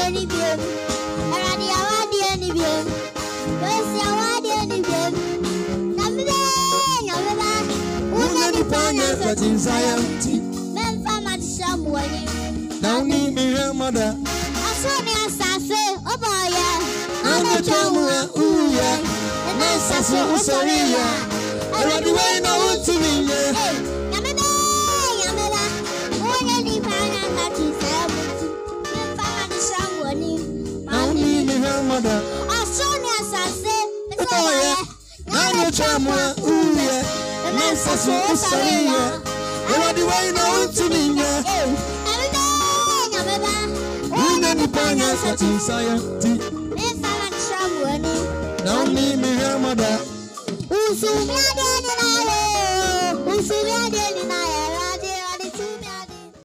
any bien. Aradi awadi any bien. Wesi awadi any bien. Nambe, una ni panya fatin sayamti. Men fama tishamwani. Now need me her mother. Asoni asase oboye. Ane chamwa uya. Na saso usoriya. Aradi way na utimiye. Nambe, una ni panya fatin sayamti. Men fama tishamwani. Now need me her mother. Asoni asase oboye. Ane chamwa uya. Na saso usoriya. Aradi way na utimiye. Una ni panya fatin sayamti. Now me her mother. Usu mladeni nawe